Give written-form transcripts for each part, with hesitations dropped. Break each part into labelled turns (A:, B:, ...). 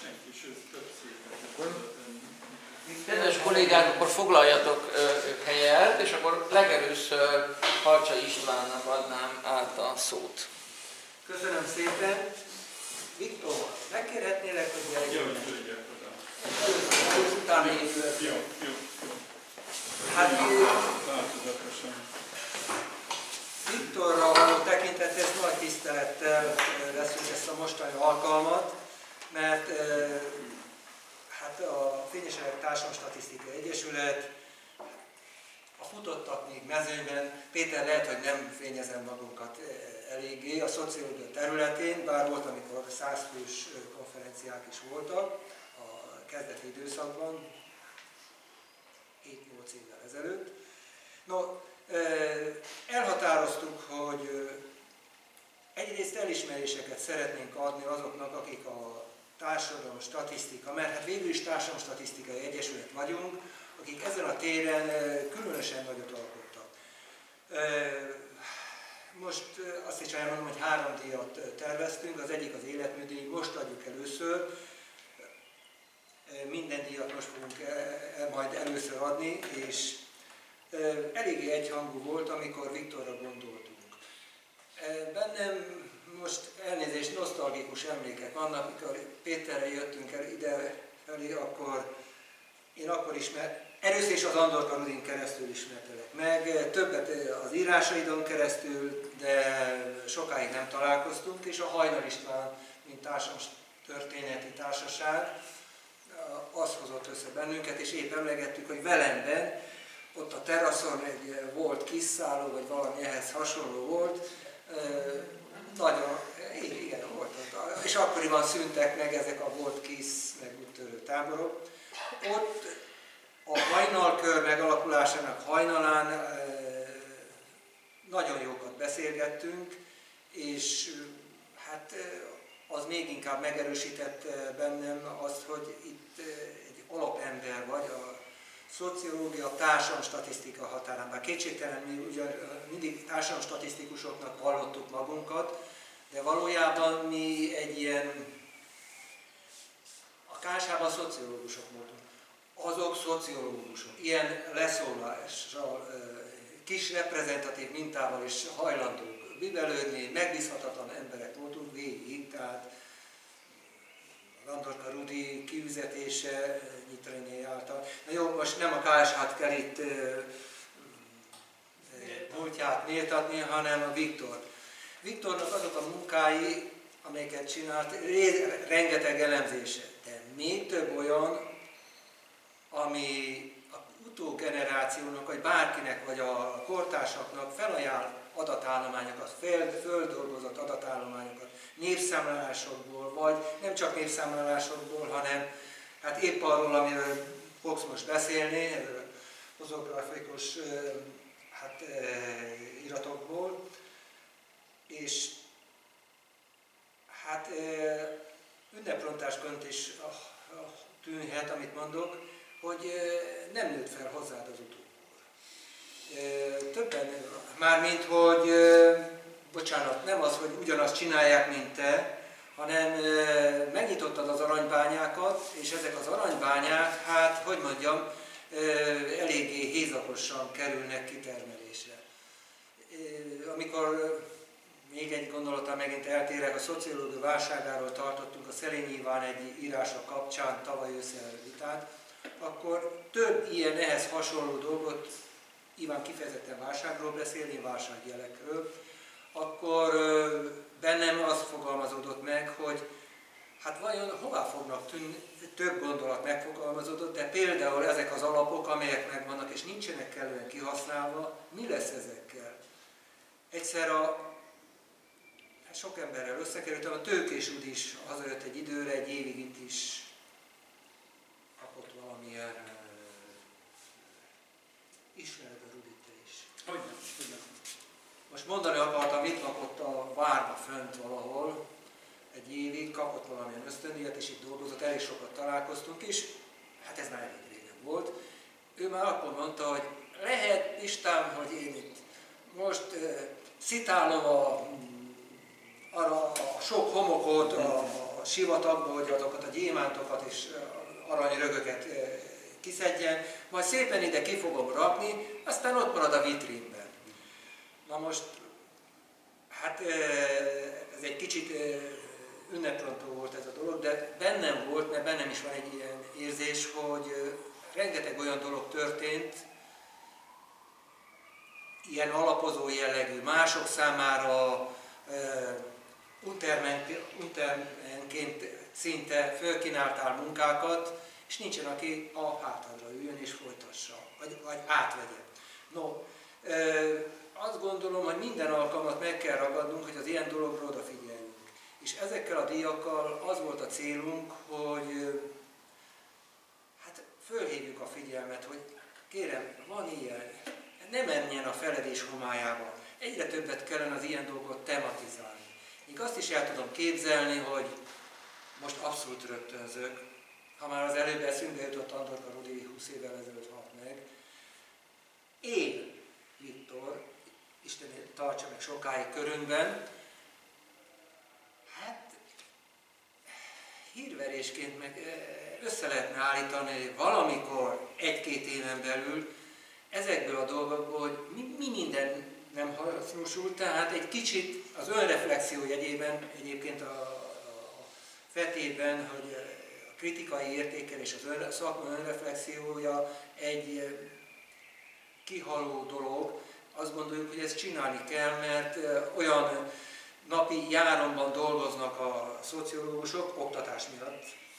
A: senki, sőt, több szépen.
B: Kedves kollégák, akkor foglaljatok helyet, és akkor legelőször Harcsa Istvánnak adnám át a szót.
C: Köszönöm szépen. Viktor, megkérhetnélek, hogy gyere?
A: Jó, hogy tudják oda.
C: Először utána épület.
A: Jó.
C: Hát
A: változatosan.
C: Viktorra való tekintettel ezt nagy tisztelettel veszünk ezt a mostani alkalmat, mert hát a Fényeselek Társadalomstatisztikai Egyesület, a futottak még mezőnyben, Péter lehet, hogy nem fényezem magunkat eléggé a szociológia területén, bár volt, amikor 100 fős konferenciák is voltak a kezdeti időszakban, 7-8 évvel ezelőtt. No, elhatároztuk, hogy egyrészt elismeréseket szeretnénk adni azoknak, akik a társadalom statisztika, mert hát végül is társadalomstatisztikai egyesület vagyunk, akik ezen a téren különösen nagyot alkottak. Most azt is elmondom, hogy 3 díjat terveztünk, az egyik az életműdíj, most adjuk először, minden díjat most fogunk majd először adni, és eléggé egyhangú volt, amikor Viktorra gondoltunk. Bennem most elnézést, nosztalgikus emlékek vannak, amikor Péterrel jöttünk el ide felé, akkor én akkor először is az Andorka Rudin keresztül ismertelek meg, többet az írásaidon keresztül, de sokáig nem találkoztunk, és a Hajnal István, mint társadalomtörténeti társaság, az hozott össze bennünket, és épp emlegettük, hogy Velemben, ott a teraszon egy volt kiszálló, vagy valami ehhez hasonló volt, nagyon, igen, volt ott. És akkoriban szűntek meg ezek a volt kisz, meg úttörő táborok. Ott a hajnalkör megalakulásának hajnalán nagyon jókat beszélgettünk, és hát az még inkább megerősített bennem azt, hogy itt egy alapember vagy, a szociológia, a társadalomstatisztika határán. Bár kétségtelen mi ugyan mindig társadalomstatisztikusoknak vallottuk magunkat, de valójában mi egy ilyen, a KSH-ban szociológusok voltunk. Azok szociológusok, ilyen leszólással, kis reprezentatív mintával is hajlandók bibelődni, megbízhatatlan emberek voltunk végig, tehát Andorka Rudi kiüzetése Nyitréné által. Na jó, most nem a KSH-t kell itt múltját méltatni, hanem a Viktor. Viktornak azok a munkái, amelyeket csinált, rengeteg elemzése, de még több olyan, ami a utógenerációnak, vagy bárkinek, vagy a kortársaknak felajánl adatállományokat, földolgozott adatállományokat, népszámlálásokból, vagy nem csak népszámlálásokból, hanem hát épp arról, amiről fogsz most beszélni, erről a hozografikus iratokból, és hát ünneprontásként is tűnhet, amit mondok, hogy nem nőtt fel hozzád az utókor. Többen, mármint, hogy bocsánat, nem az, hogy ugyanazt csinálják, mint te, hanem megnyitottad az aranybányákat, és ezek az aranybányák, hát, hogy mondjam, eléggé hézagosan kerülnek kitermelésre. Amikor még egy gondolattal megint eltérek, a szociológia válságáról tartottunk a Szelényi Iván egy írása kapcsán tavaly ősszel vitát, akkor több ilyen ehhez hasonló dolgot, Iván kifejezetten válságról beszél, én válságjelekről, akkor bennem az fogalmazódott meg, hogy hát vajon hová fognak tűnni, több gondolat megfogalmazódott, de például ezek az alapok, amelyek megvannak és nincsenek kellően kihasználva, mi lesz ezekkel? Egyszer sok emberrel összekerültem, a Tőkés Rudi is hazajött egy időre, egy évig itt is kapott valamilyen ismered a Rudit te is.
A: Hogyne.
C: Most mondani akartam, itt lakott a várba fönt valahol, egy évig kapott valamilyen ösztöndíjat, és itt dolgozott, elég sokat találkoztunk is, hát ez már elég régen volt. Ő már akkor mondta, hogy lehet István, hogy én itt most citálom arra a sok homokot a sivatagból, hogy azokat a gyémántokat és aranyrögöket kiszedjen, majd szépen ide ki fogom rakni, aztán ott marad a vitrínben. Na most, hát ez egy kicsit ünneprontó volt ez a dolog, de bennem volt, mert bennem is van egy ilyen érzés, hogy rengeteg olyan dolog történt, ilyen alapozó jellegű, mások számára untermenként szinte fölkínáltál munkákat, és nincsen, aki a hátadra üljön és folytassa, vagy átvegye. No, azt gondolom, hogy minden alkalmat meg kell ragadnunk, hogy az ilyen dologra odafigyeljünk. És ezekkel a díjakkal az volt a célunk, hogy hát fölhívjuk a figyelmet, hogy kérem, van ilyen, ne menjen a feledés homályába. Egyre többet kellene az ilyen dolgot tematizálni. Még azt is el tudom képzelni, hogy most abszolút rögtönzök, ha már az előbb eszünkbe jutott Andorka Rudi 20 évvel ezelőtt halt meg. Én, Viktor, Isten tartsa meg sokáig körünkben, hát hírverésként meg össze lehetne állítani valamikor egy-két éven belül ezekből a dolgokból, hogy mi minden nem hasznosult, tehát egy kicsit az önreflexió jegyében, egyébként a fetében, hogy a kritikai értékelés, a szakma önreflexiója egy kihaló dolog. Azt gondoljuk, hogy ezt csinálni kell, mert olyan napi járomban dolgoznak a szociológusok, oktatás miatt.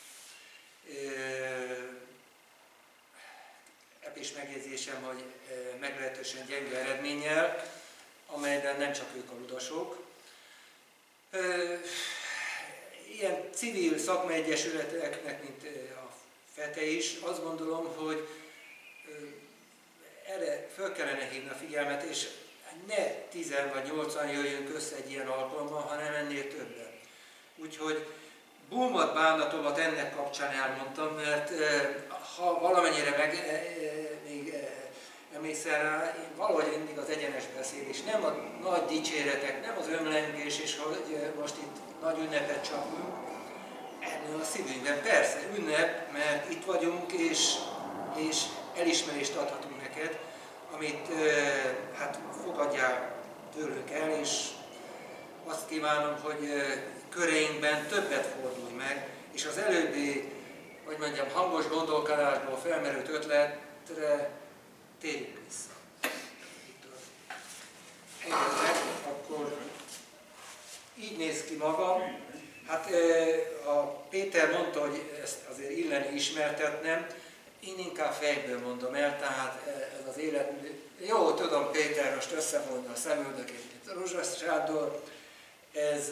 C: Epés megjegyzésem, hogy meglehetősen gyenge eredménnyel, amelyben nem csak ők a ludasok. Ilyen civil szakmaegyesületeknek, mint a FETE is, azt gondolom, hogy erre föl kellene hívni a figyelmet, és ne 10 vagy 8-an jöjjünk össze egy ilyen alkalommal, hanem ennél többen. Úgyhogy búmat, bánatomat ennek kapcsán elmondtam, mert ha valamennyire még emlékszel rá, én valahogy mindig az egyenes beszélés, nem a nagy dicséretek, nem az ömlengés, és hogy most itt nagy ünnepet csapunk, ennél a szívünkben persze ünnep, mert itt vagyunk, és elismerést adhatunk neked, amit hát fogadjál tőlünk el, és azt kívánom, hogy köreinkben többet fordulj meg, és az előbbi, hogy mondjam, hangos gondolkodásból felmerült ötletre térjünk vissza. Engednek, akkor így néz ki maga. Hát a Péter mondta, hogy ezt azért illene ismertetnem, én inkább fejből mondom el, tehát ez az életmű. Jó, tudom, Péter most összevonna a szemüldökét, mint a rózsaszádor, ez...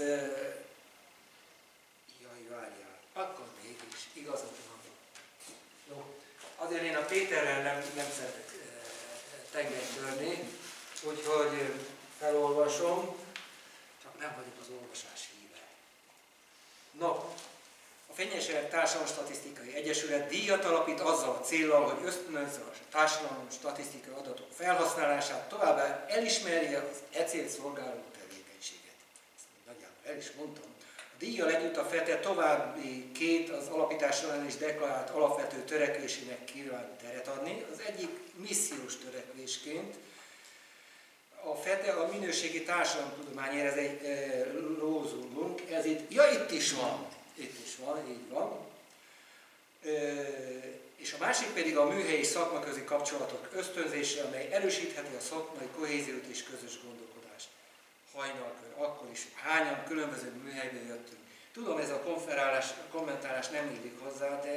C: Jaj, várjál, akkor mégis igazad van. Jó, azért én a Péterrel nem szeretek tengelyt törni, úgyhogy felolvasom, csak nem vagyok az olvasás híve. No, a Fényeser Társadalmi Statisztikai Egyesület díjat alapít azzal a céllal, hogy ösztönözze a társadalmi statisztikai adatok felhasználását, továbbá elismerje az célt szolgáló tevékenységet. Ezt nagyjából el is mondtam. A díjjal együtt a FETE további 2 az alapítás során is deklarált alapvető törekvésének kíván teret adni. Az egyik missziós törekvésként a FETE a minőségi társadalomtudományért, ez egy lózungunk, ez itt is van, így van. És a másik pedig a műhelyi szakmaközi kapcsolatok ösztönzése, amely erősítheti a szakmai kohéziót és közös gondolkodást. Hajnalkor, akkor is hányan különböző műhelyből jöttünk. Tudom, ez a kommentálás nem illik hozzá, de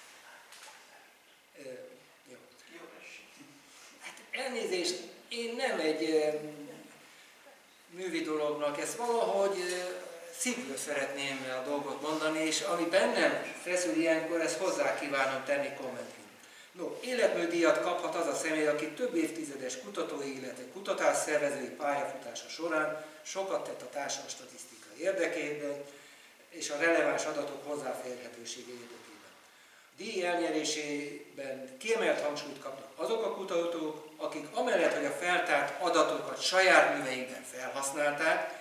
C: jó. Hát elnézést, én nem egy művi dolognak, ezt valahogy szívből szeretném a dolgot mondani, és ami bennem feszül ilyenkor, ezt hozzá kívánom tenni kommentként. No, életműdíjat kaphat az a személy, aki több évtizedes kutatói, illetve kutatásszervezői pályafutása során sokat tett a társadalmi statisztika érdekében, és a releváns adatok hozzáférhetősége érdekében. A díj elnyerésében kiemelt hangsúlyt kapnak azok a kutatók, akik amellett, hogy a feltárt adatokat saját műveikben felhasználták,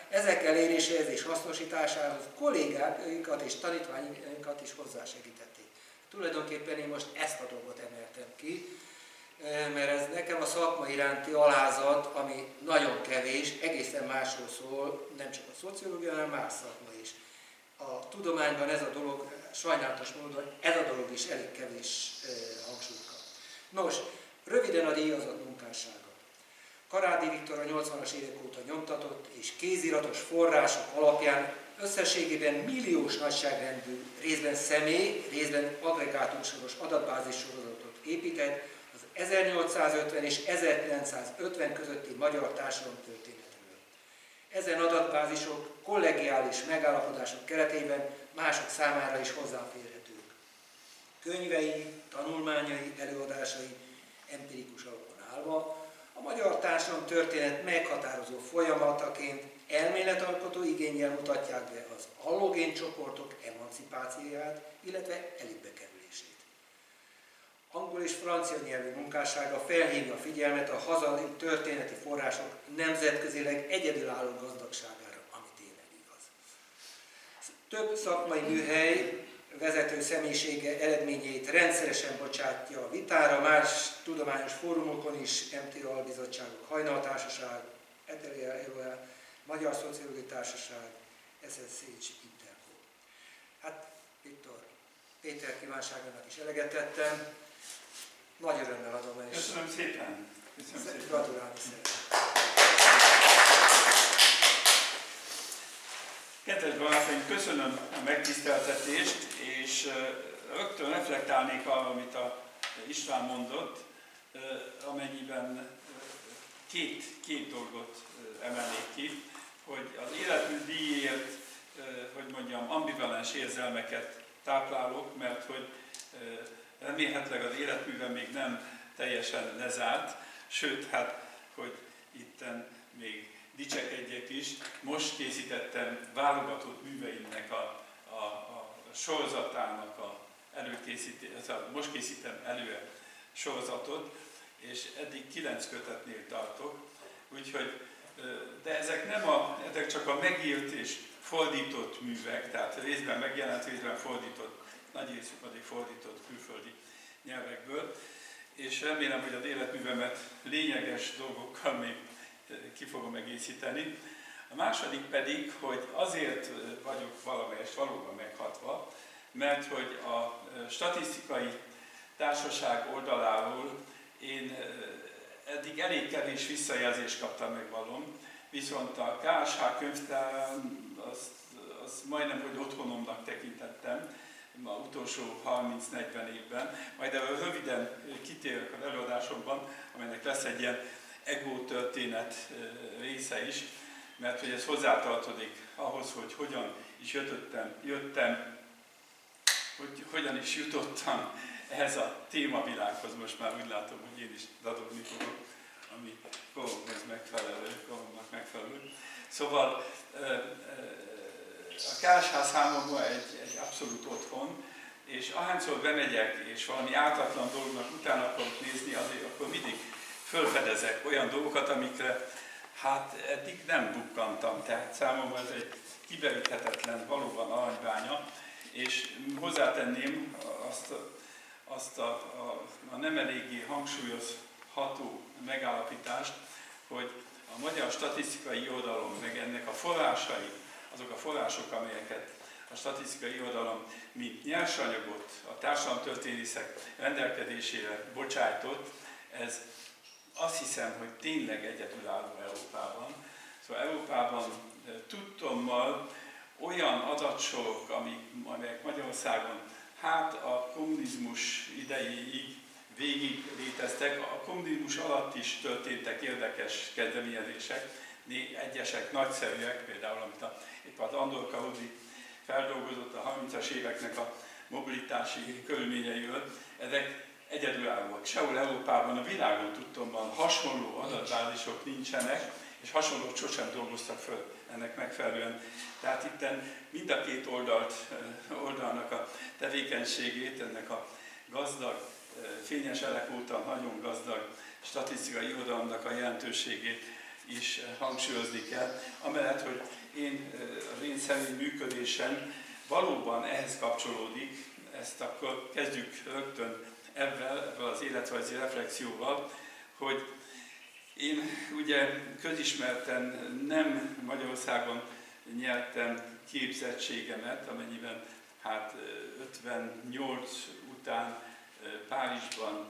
C: ezek eléréséhez és hasznosításához kollégákat és tanítványokat is hozzásegítették. Tulajdonképpen én most ezt a dolgot emeltem ki, mert ez nekem a szakma iránti alázat, ami nagyon kevés, egészen másról szól, nem csak a szociológia, hanem más szakma is. A tudományban ez a dolog, sajnálatos módon ez a dolog is elég kevés hangsúlyt kap. Nos, röviden a díjazott munkássága. Karádi Viktor a 80-as évek óta nyomtatott és kéziratos források alapján összességében milliós nagyságrendű, részben személy, részben agregátumsoros adatbázis sorozatot épített az 1850 és 1950 közötti magyar társadalomtörténetről. Ezen adatbázisok kollegiális megállapodások keretében mások számára is hozzáférhetők. Könyvei, tanulmányai, előadásai empirikus alapon állva a magyar társadalomtörténet meghatározó folyamataként elméletalkotó igénnyel mutatják be az allogén csoportok emancipációját, illetve elitbe kerülését. Angol és francia nyelvű munkássága felhívja a figyelmet a hazai történeti források nemzetközileg egyedülálló gazdagságára, ami tényleg igaz. Több szakmai műhely vezető személyisége eredményeit rendszeresen bocsátja a vitára, más tudományos fórumokon is, MTA albizottságok, Hajnaltársaság, ETEL, Magyar Szociológiai Társaság, SSCH, Interco. Hát, Viktor, Péter kívánságának is eleget tettem. Nagy örömmel adom el, és
A: Köszönöm szépen. Köszönöm szépen.
C: gratulálni szeretném.
A: Kedves barátaim, köszönöm a megtiszteltetést, és rögtön reflektálnék arra, amit a István mondott, amennyiben két dolgot emelnék ki, hogy az életmű díjért, hogy mondjam, ambivalens érzelmeket táplálok, mert hogy remélhetőleg az életművem még nem teljesen lezárt, sőt, hát, hogy itten még dicsekedjek is, most készítettem válogatott műveimnek a sorozatának most készítem elő sorozatot, és eddig 9 kötetnél tartok, úgyhogy, de ezek csak a megírt és fordított művek, tehát részben megjelent, részben fordított, nagy részük pedig fordított külföldi nyelvekből, és remélem, hogy az életművemet lényeges dolgokkal még ki fogom egészíteni. A második pedig, hogy azért vagyok valamelyest valóban meghatva, mert hogy a statisztikai társaság oldaláról én eddig elég kevés visszajelzést kaptam, megvallom, viszont a KSH könyvtárán azt majdnem, hogy otthonomnak tekintettem az utolsó 30-40 évben, majd erről röviden kitérek az előadásomban, amelynek lesz egy ilyen ego történet része is, mert hogy ez hozzátartozik ahhoz, hogy hogyan is hogyan is jutottam ehhez a témavilághoz. Most már úgy látom, hogy én is dadogni fogok, ami koromnak megfelelő. Szóval a KSH számomra egy abszolút otthon, és ahányszor bemegyek, és valami ártatlan dolognak utána akarok nézni, azért akkor mindig fölfedezek olyan dolgokat, amikre hát eddig nem bukkantam. Tehát számomra ez egy kiberíthetetlen, valóban aranybánya, és hozzátenném azt a nem eléggé hangsúlyozható megállapítást, hogy a magyar statisztikai irodalom, meg ennek a forrásai, azok a források, amelyeket a statisztikai irodalom mint nyersanyagot a társadalomtörténészek rendelkezésére bocsájtott, ez azt hiszem, hogy tényleg egyedülálló Európában. Szóval Európában tudtommal olyan adatsorok, amelyek Magyarországon hát a kommunizmus idejéig végig léteztek, a kommunizmus alatt is történtek érdekes kezdeményezések, egyesek nagyszerűek, például amit épp az Andor Kahudi feldolgozott a 30-as éveknek a mobilitási körülményeiről, ezek egyedülállóak. Sehol Európában, a világon tudtomban hasonló adatbázisok nincsenek, és hasonlót sosem dolgoztak föl ennek megfelelően. Tehát itten mind a két oldalnak a tevékenységét, ennek a gazdag, fényes elek óta nagyon gazdag statisztikai irodalomnak a jelentőségét is hangsúlyozni kell, amellett, hogy az én személyi működésem valóban ehhez kapcsolódik, ezt akkor kezdjük rögtön ebből az életrajzi reflexióval, hogy én ugye közismerten nem Magyarországon nyertem képzettségemet, amennyiben hát 58 után Párizsban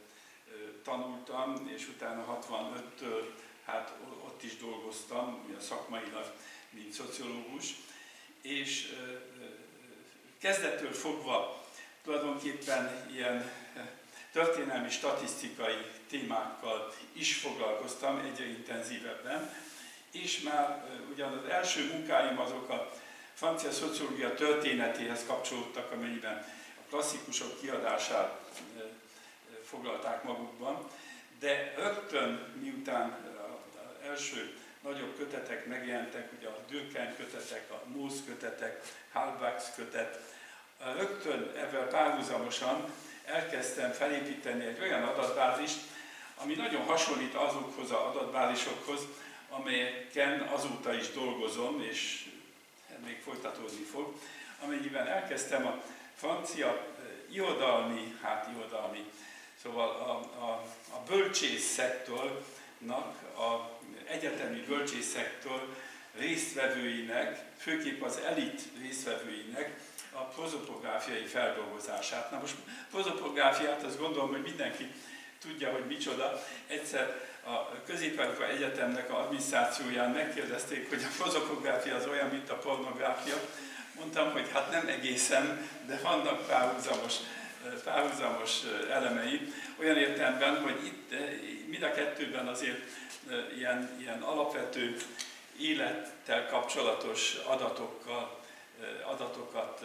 A: tanultam, és utána 65-től hát ott is dolgoztam, szakmailag, mint szociológus, és kezdettől fogva tulajdonképpen ilyen történelmi, statisztikai témákkal is foglalkoztam egyre intenzívebben, és már ugyan az első munkáim azok a francia szociológia történetéhez kapcsolódtak, amennyiben a klasszikusok kiadását foglalták magukban, de rögtön miután az első nagyobb kötetek megjelentek, ugye a Durkheim kötetek, a Mauss kötetek, Halbwachs kötet, rögtön ebben párhuzamosan elkezdtem felépíteni egy olyan adatbázist, ami nagyon hasonlít azokhoz az adatbázisokhoz, amelyeken azóta is dolgozom, és még folytatódni fog, amennyiben elkezdtem a francia irodalmi, szóval a bölcsész szektornak, az egyetemi bölcsész szektor résztvevőinek, főképp az elit résztvevőinek a prozopográfiai feldolgozását. Na most prozopográfiát azt gondolom, hogy mindenki tudja, hogy micsoda. Egyszer a Közép-Európai Egyetemnek az adminisztrációján megkérdezték, hogy a prozopográfia az olyan, mint a pornográfia. Mondtam, hogy hát nem egészen, de vannak párhuzamos elemei. Olyan értelemben, hogy itt mind a kettőben azért ilyen alapvető élettel kapcsolatos adatokat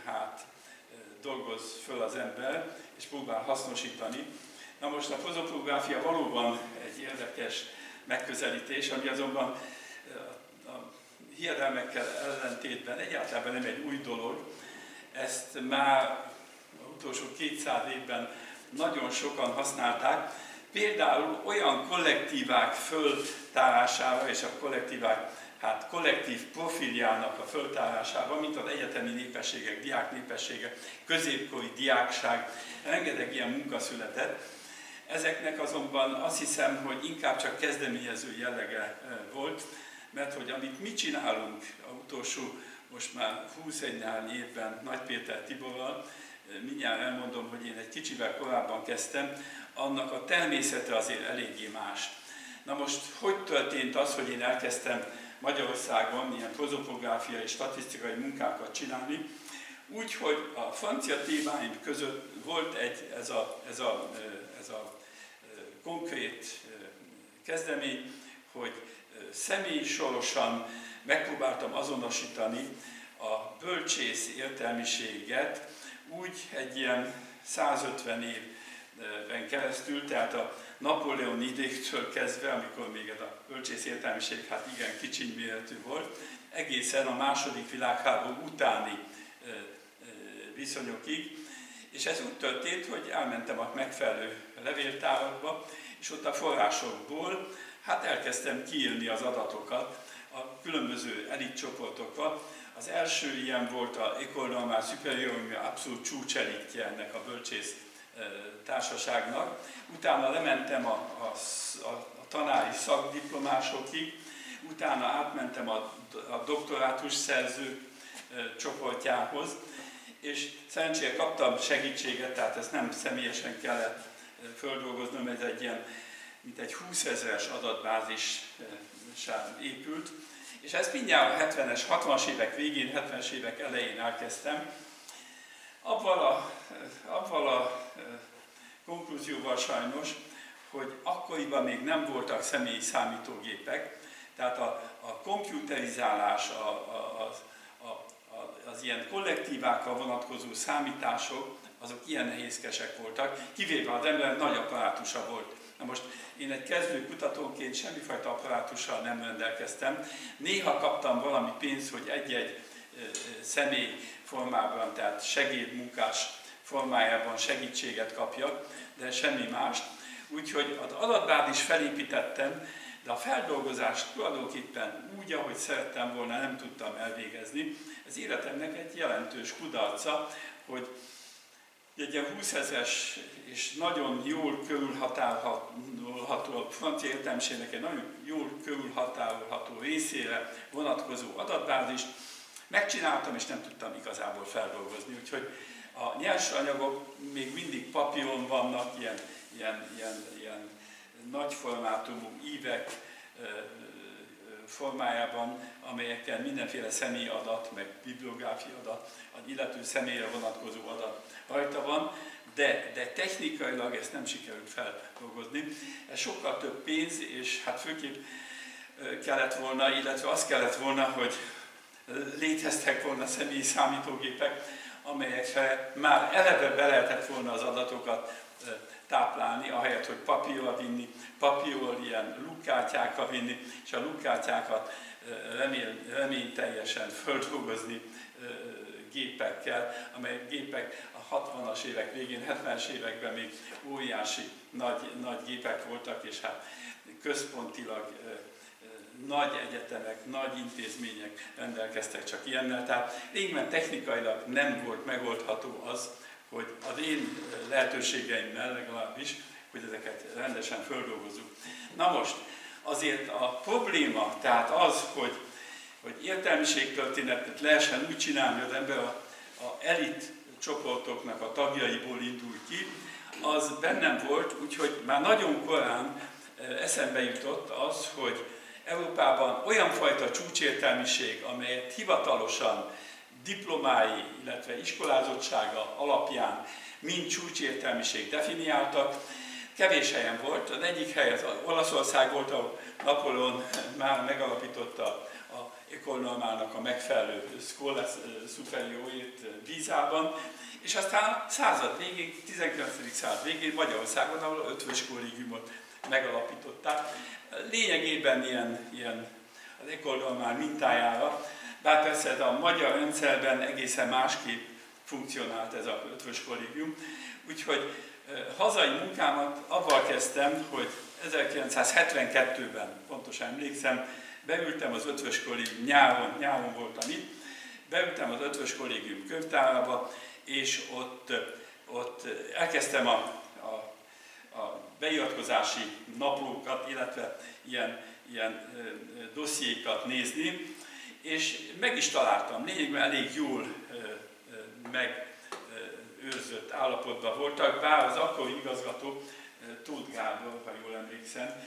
A: dolgoz föl az ember, és próbál hasznosítani. Na most a prozopográfia valóban egy érdekes megközelítés, ami azonban a hiedelmekkel ellentétben egyáltalán nem egy új dolog. Ezt már az utolsó 200 évben nagyon sokan használták, például olyan kollektívák föltárására és a kollektívák kollektív profiljának a föltárásába, mint az egyetemi népességek, diáknépességek, középkori diákság, rengeteg ilyen munka született. Ezeknek azonban azt hiszem, hogy inkább csak kezdeményező jellege volt, mert hogy amit mi csinálunk az utolsó, most már 21 évben Nagy Péter Tiborral, mindjárt elmondom, hogy én egy kicsivel korábban kezdtem, annak a természete azért eléggé más. Na most, hogy történt az, hogy én elkezdtem Magyarországon ilyen prozopográfiai és statisztikai munkákat csinálni, úgy, hogy a francia témáim között volt ez a konkrét kezdemény, hogy személysorosan megpróbáltam azonosítani a bölcsész értelmiséget úgy egy ilyen 150 évben keresztül, tehát a Napóleon idéktől kezdve, amikor még ez a bölcsész értelmiség igen kicsiny méretű volt, egészen a második világháború utáni viszonyokig. És ez úgy történt, hogy elmentem a megfelelő levéltárakba, és ott a forrásokból elkezdtem kiírni az adatokat a különböző elitcsoportokat. Az első ilyen volt a École Normale Supérieure, ami abszolút csúcselitje ennek a bölcsész társaságnak. Utána lementem a tanári szakdiplomásokig, utána átmentem a doktorátus szerzők csoportjához, és szerencsére kaptam segítséget, tehát ezt nem személyesen kellett földolgoznom, ez egy ilyen, mint egy 20 000-es adatbázissá épült, és ezt mindjárt a 70-es, 60-as évek végén, 70-es évek elején elkezdtem. Avval a konklúzióval sajnos, hogy akkoriban még nem voltak személyi számítógépek, tehát a komputerizálás, az ilyen kollektívákkal vonatkozó számítások, azok ilyen nehézkesek voltak, kivéve az ember nagy apparátusa volt. Na most én egy kezdő kutatóként semmifajta apparátussal nem rendelkeztem. Néha kaptam valami pénzt, hogy egy-egy személy formában, tehát segédmunkás formájában segítséget kapjak, de semmi mást. Úgyhogy az adatbázist felépítettem, de a feldolgozást tulajdonképpen úgy, ahogy szerettem volna, nem tudtam elvégezni. Ez életemnek egy jelentős kudarca, hogy egy ilyen 20 000-es és nagyon jól körülhatárolható, a francia értelmiségnek egy nagyon jól körülhatárolható részére vonatkozó adatbázist megcsináltam, és nem tudtam igazából feldolgozni. Úgyhogy a nyersanyagok még mindig papíron vannak, ilyen nagy formátumú ívek formájában, amelyekkel mindenféle személyi adat, meg bibliográfia adat, az illető személyre vonatkozó adat rajta van, de technikailag ezt nem sikerült feldolgozni. Ez sokkal több pénz, és hát főképp kellett volna, illetve az kellett volna, hogy léteztek volna személyi számítógépek, amelyekre már eleve be lehetett volna az adatokat táplálni, ahelyett, hogy papírra vinni, papírról ilyen lukkártyákkal vinni, és a lukkártyákat reményteljesen földolgozni gépekkel, amely gépek a 60-as évek végén, 70-es években még óriási nagy gépek voltak, és hát központilag nagy egyetemek, nagy intézmények rendelkeztek csak ilyennel, tehát lényegében technikailag nem volt megoldható az, hogy az én lehetőségeimmel legalábbis, hogy ezeket rendesen földolgozzuk. Na most, azért a probléma, tehát az, hogy értelmiségtörténetet lehessen úgy csinálni, hogy az ember a elit csoportoknak a tagjaiból indul ki, az bennem volt, úgyhogy már nagyon korán eszembe jutott az, hogy Európában olyan fajta csúcsértelmiség, amelyet hivatalosan diplomái, illetve iskolázottsága alapján mind csúcsértelmiség definiáltak, kevés helyen volt. Az egyik hely az Olaszország volt, ahol Napóleon már megalapította a École Normálnak a megfelelő Scuola Superiorét Písában, és aztán a század végén, 19. század végén Magyarországon, ahol a Ötvös Kollégiumot megalapították. Lényegében ilyen az École Normál mintájára, bár persze a magyar rendszerben egészen másképp funkcionált ez a Ötvös Kollégium. Úgyhogy hazai munkámat avval kezdtem, hogy 1972-ben, pontosan emlékszem, beültem az Ötvös Kollégium, nyáron voltam itt, beültem az Ötvös Kollégium könyvtárába, és ott elkezdtem a beiratkozási naplókat, illetve ilyen dossziékat nézni, és meg is találtam, lényegben elég jól megőrzött állapotban voltak, bár az akkori igazgató, Tóth Gábor, ha jól emlékszem,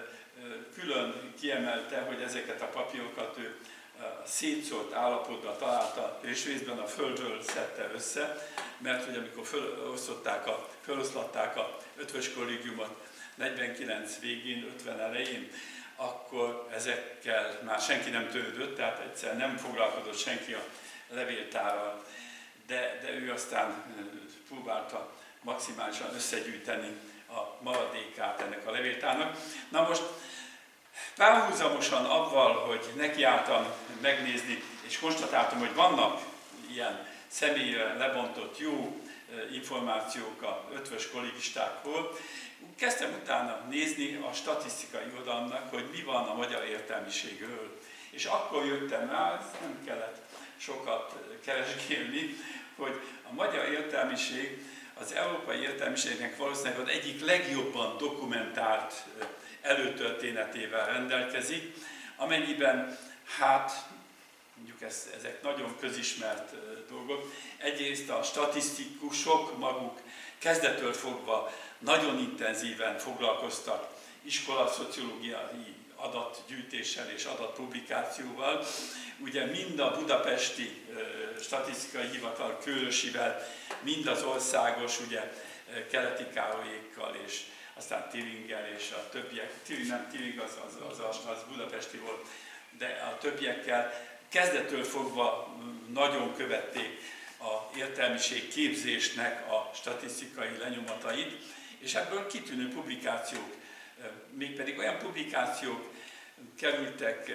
A: külön kiemelte, hogy ezeket a papírokat ő szétszórt állapotban találta, és részben a földről szedte össze, mert hogy amikor feloszlatták a Ötvös Kollégiumot 49 végén, 50 elején, akkor ezekkel már senki nem törődött, tehát egyszer nem foglalkozott senki a levéltárral, de ő aztán próbálta maximálisan összegyűjteni a maradékát ennek a levéltárnak. Na most párhuzamosan avval, hogy nekiálltam megnézni, és konstatáltam, hogy vannak ilyen személyre lebontott jó információk a ötvös kollégistákról, kezdtem utána nézni a statisztikai irodalomnak, hogy mi van a magyar értelmiségről. És akkor jöttem rá, nem kellett sokat keresgélni, hogy a magyar értelmiség az európai értelmiségnek valószínűleg az egyik legjobban dokumentált előtörténetével rendelkezik, amennyiben, hát mondjuk ezek nagyon közismert dolgok, egyrészt a statisztikusok maguk kezdettől fogva nagyon intenzíven foglalkoztak iskolaszociológiai adatgyűjtéssel és adatpublikációval. Ugye mind a budapesti statisztikai hivatal Kőrösivel, mind az országos, ugye Keleti Károlyékkal és aztán Tiringgel és a többiek, Tiring az budapesti volt, de a többiekkel kezdettől fogva nagyon követték a értelmiség képzésnek a statisztikai lenyomatait, és ebből kitűnő publikációk, mégpedig olyan publikációk kerültek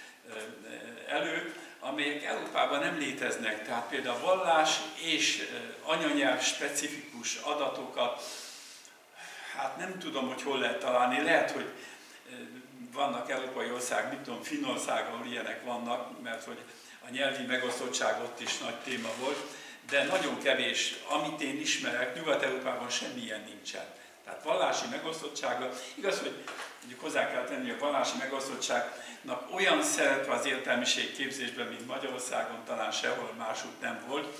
A: elő, amelyek Európában nem léteznek, tehát például vallás és anyanyelv specifikus adatokat, hát nem tudom, hogy hol lehet találni, lehet, hogy vannak európai ország, mit tudom, Finnország, ahol ilyenek vannak, mert hogy a nyelvi megosztottság ott is nagy téma volt, de nagyon kevés, amit én ismerek, Nyugat-Európában semmilyen nincsen. Tehát vallási megosztottsága, igaz, hogy mondjuk hozzá kell tenni, hogy a vallási megosztottságnak olyan szerepe az értelmiség képzésben, mint Magyarországon, talán sehol másút nem volt,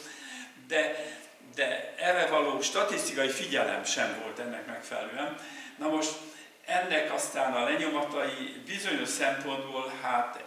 A: de erre való statisztikai figyelem sem volt ennek megfelelően. Na most ennek aztán a lenyomatai bizonyos szempontból hát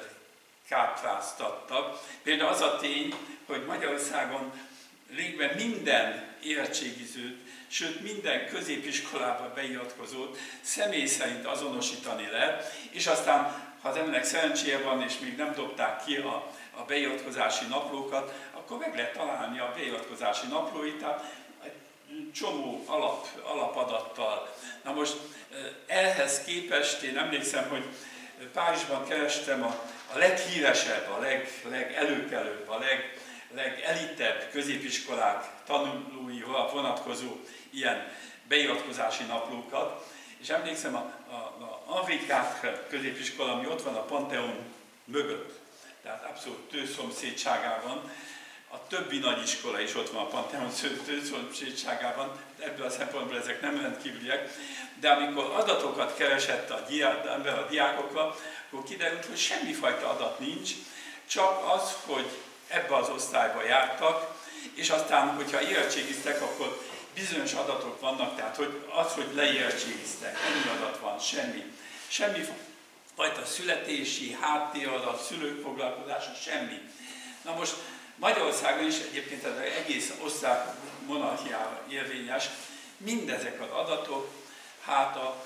A: elkápráztattak. Például az a tény, hogy Magyarországon lényegben minden érettségizőt, sőt minden középiskolába beiratkozót személy szerint azonosítani lehet, és aztán, ha az embernek szerencséje van, és még nem dobták ki a beiratkozási naplókat, akkor meg lehet találni a beiratkozási naplóit, tehát egy csomó alapadattal. Na most ehhez képest én emlékszem, hogy Párizsban kerestem a leghíresebb, a legelőkelőbb, a legelitebb középiskolák tanulóira vonatkozó ilyen beiratkozási naplókat, és emlékszem a Henri IV középiskola, ami ott van a Pantheon mögött, tehát abszolút tőszomszédságában, a többi nagyiskola is ott van a Pantheon tőszomszédságában, ebből a szempontból ezek nem rendkívüliek, de amikor adatokat keresett a diákokkal, akkor kiderült, hogy semmifajta adat nincs, csak az, hogy ebbe az osztályba jártak, és aztán, hogyha érettségiztek, akkor bizonyos adatok vannak, tehát hogy leérettségiztek, ennyi adat van, semmi fajta születési, háttéradat, szülők foglalkozása, semmi. Na most Magyarországon is egyébként ez egész osztrák monarchiára érvényes, mindezek az adatok, hát a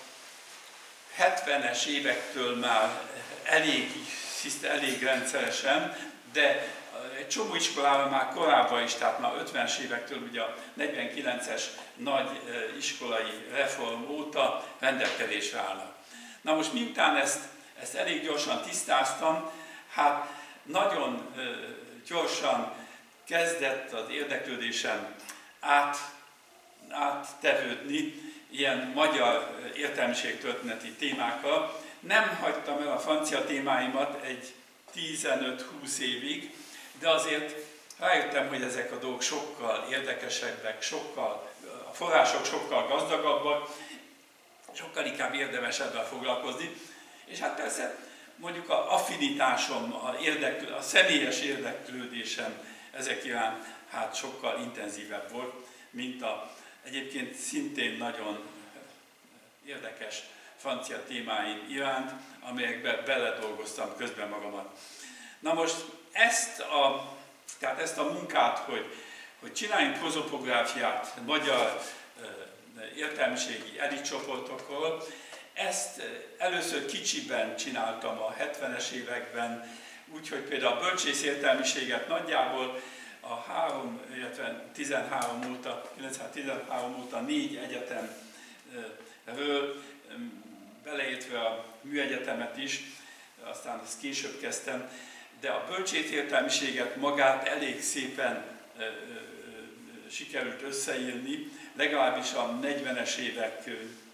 A: 70-es évektől már elég rendszeresen, de egy csomó iskolában már korábban is, tehát már 50-es évektől, ugye a 49-es nagy iskolai reform óta rendelkezésre állnak. Na most miután ezt elég gyorsan tisztáztam, hát nagyon gyorsan kezdett az érdeklődésem áttevődni ilyen magyar értelmiségtörténeti témákkal. Nem hagytam el a francia témáimat egy 15-20 évig, de azért rájöttem, hogy ezek a dolgok sokkal érdekesebbek, a források sokkal gazdagabbak, sokkal inkább érdemes ebben foglalkozni. És hát persze mondjuk az affinitásom, a személyes érdeklődésem ezek iránt hát sokkal intenzívebb volt, mint egyébként szintén nagyon érdekes francia témáim iránt, amelyekbe beledolgoztam közben magamat. Na most ezt a munkát, hogy csináljunk prozopográfiát magyar értelmiségi elitcsoportokról, ezt először kicsiben csináltam a 70-es években, úgyhogy például a bölcsész értelmiséget nagyjából a 1913 óta 4 egyetemről, beleértve a műegyetemet is, aztán ezt később kezdtem, de a bölcsész értelmiséget magát elég szépen sikerült összeírni, legalábbis a 40-es évek,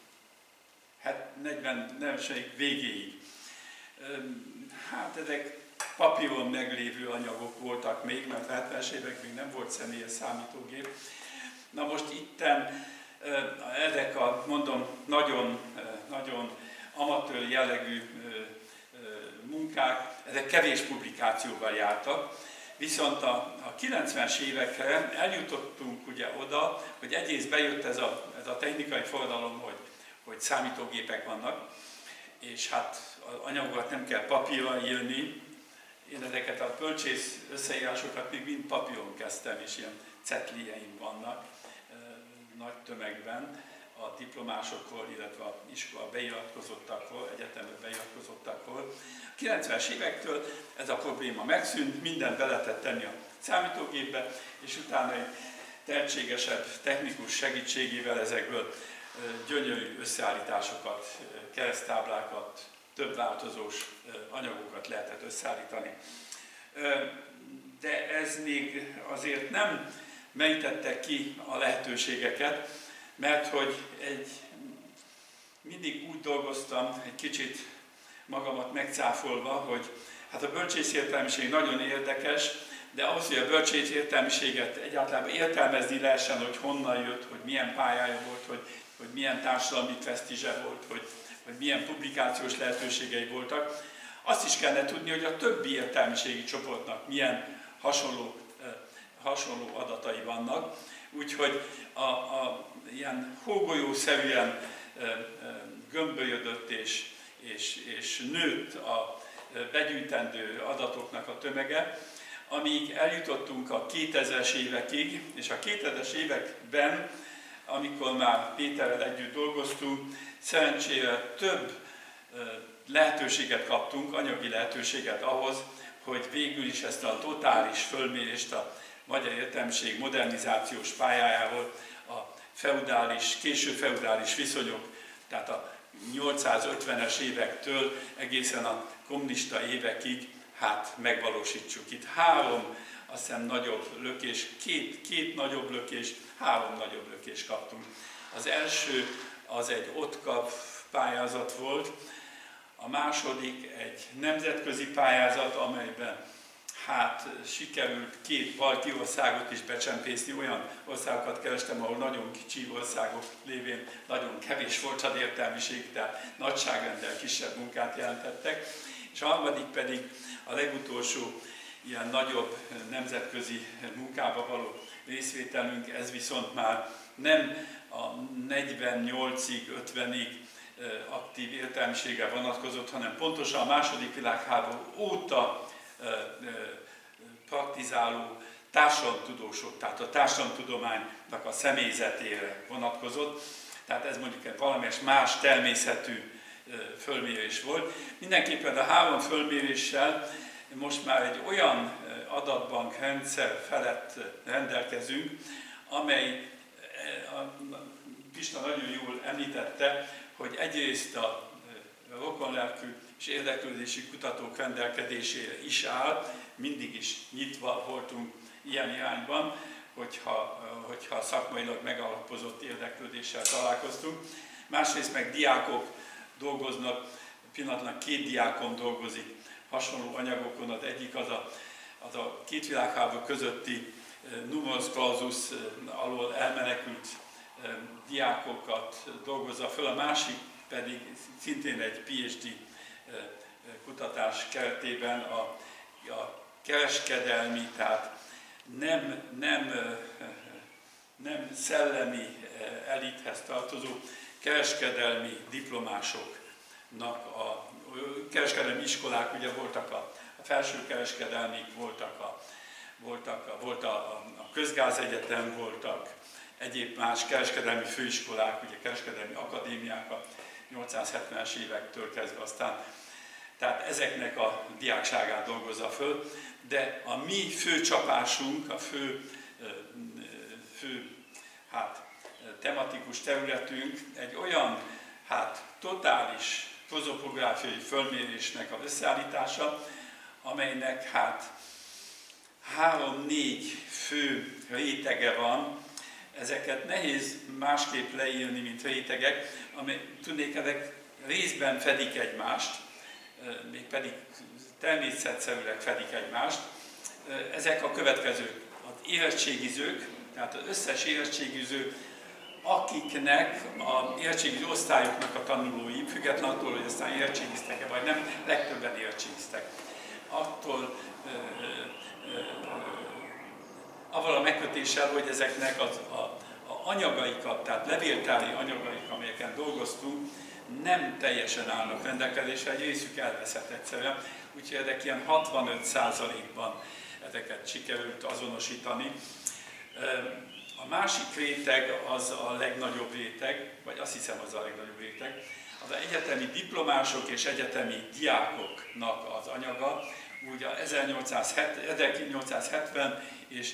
A: 40-es évek végéig. Hát ezek papíron meglévő anyagok voltak még, mert 70-es évek még nem volt személyes számítógép. Na most itten ezek a, mondom, nagyon, nagyon amatőr jellegű munkák, ezek kevés publikációval jártak, viszont a 90-es évekre eljutottunk ugye oda, hogy egyrészt bejött ez a technikai forradalom, hogy számítógépek vannak, és hát anyagokat nem kell papírra írni. Én ezeket a bölcsész összeírásokat még mind papíron kezdtem, és ilyen cetlieim vannak nagy tömegben a diplomásokról, illetve a iskola beiratkozottakról, egyetemre beiratkozottakról. A 90-es évektől ez a probléma megszűnt, mindent be lehetett tenni a számítógépbe, és utána egy tehetségesebb technikus segítségével ezekből gyönyörű összeállításokat, kereszttáblákat, több változós anyagokat lehetett összeállítani. De ez még azért nem merítette ki a lehetőségeket, mert hogy mindig úgy dolgoztam, egy kicsit magamat megcáfolva, hogy hát a bölcsész értelmiség nagyon érdekes, de ahhoz, hogy a bölcsész értelmiséget egyáltalán értelmezni lehessen, hogy honnan jött, hogy milyen pályája volt, hogy milyen társadalmi presztízse volt, hogy milyen publikációs lehetőségei voltak, azt is kellene tudni, hogy a többi értelmiségi csoportnak milyen hasonló adatai vannak. Úgyhogy ilyen hógolyószerűen gömbölyödött és nőtt a begyűjtendő adatoknak a tömege, amíg eljutottunk a 2000-es évekig, és a 2000-es években, amikor már Péterrel együtt dolgoztunk, szerencsére több lehetőséget kaptunk, anyagi lehetőséget ahhoz, hogy végül is ezt a totális fölmérést a magyar értelmiség modernizációs pályájával a késő feudális viszonyok, tehát a 850-es évektől egészen a kommunista évekig megvalósítsuk. Itt azt hiszem nagyobb lökés, két nagyobb lökés, 3 nagyobb lökést kaptunk. Az első az egy OTCAV pályázat volt, a második egy nemzetközi pályázat, amelyben sikerült 2 balti országot is becsempészni, olyan országokat kerestem, ahol nagyon kicsi országok lévén nagyon kevés volt az értelmiség, tehát nagyságrendel kisebb munkát jelentettek, és a harmadik pedig a legutolsó ilyen nagyobb nemzetközi munkába való részvételünk, ez viszont már nem a 48-ig, 50-ig aktív értelmiségre vonatkozott, hanem pontosan a második világháború óta praktizáló társadalomtudósok, tehát a társadalomtudománynak a személyzetére vonatkozott, tehát ez mondjuk valamelyes más természetű fölmérés volt. Mindenképpen a 3 fölméréssel most már egy olyan adatbank rendszer felett rendelkezünk, amely Pista nagyon jól említette, hogy egyrészt a rokonlelkű és érdeklődési kutatók rendelkezésére is áll, mindig is nyitva voltunk ilyen irányban, hogyha szakmailag megalapozott érdeklődéssel találkoztunk. Másrészt meg diákok dolgoznak, pillanatban 2 diákon dolgozik hasonló anyagokon, az egyik az a 2 világháború közötti numerus clausus alól elmenekült diákokat dolgozza föl, a másik pedig szintén egy PhD kutatás keretében a kereskedelmi, tehát nem szellemi elithez tartozó kereskedelmi diplomásoknak kereskedelmi iskolák, ugye voltak a felső kereskedelmik, volt a Közgázegyetem, voltak egyéb más kereskedelmi főiskolák, ugye kereskedelmi akadémiák a 870-es évektől kezdve aztán. Tehát ezeknek a diákságát dolgozza föl, de a mi fő csapásunk, a fő tematikus területünk egy olyan totális prozopográfiai fölmérésnek az összeállítása, amelynek 3-4 fő rétege van. Ezeket nehéz másképp leírni, mint rétegek, ezek részben fedik egymást, mégpedig természetszerűleg fedik egymást. Ezek a következők: az érettségizők, tehát az összes érettségiző, akiknek az érettségiző osztályoknak a tanulói, függetlenül attól, hogy aztán érettségiztek-e vagy nem, legtöbben érettségiztek. Avval a megkötéssel, hogy ezeknek az anyagaikat, tehát levéltári anyagaik, amelyeken dolgoztunk, nem teljesen állnak rendelkezésre, egy részük elveszett egyszerűen, úgyhogy ezek ilyen 65%-ban ezeket sikerült azonosítani. A másik réteg az a legnagyobb réteg, vagy azt hiszem az a legnagyobb réteg, az egyetemi diplomások és egyetemi diákoknak az anyaga, ugye 1870 és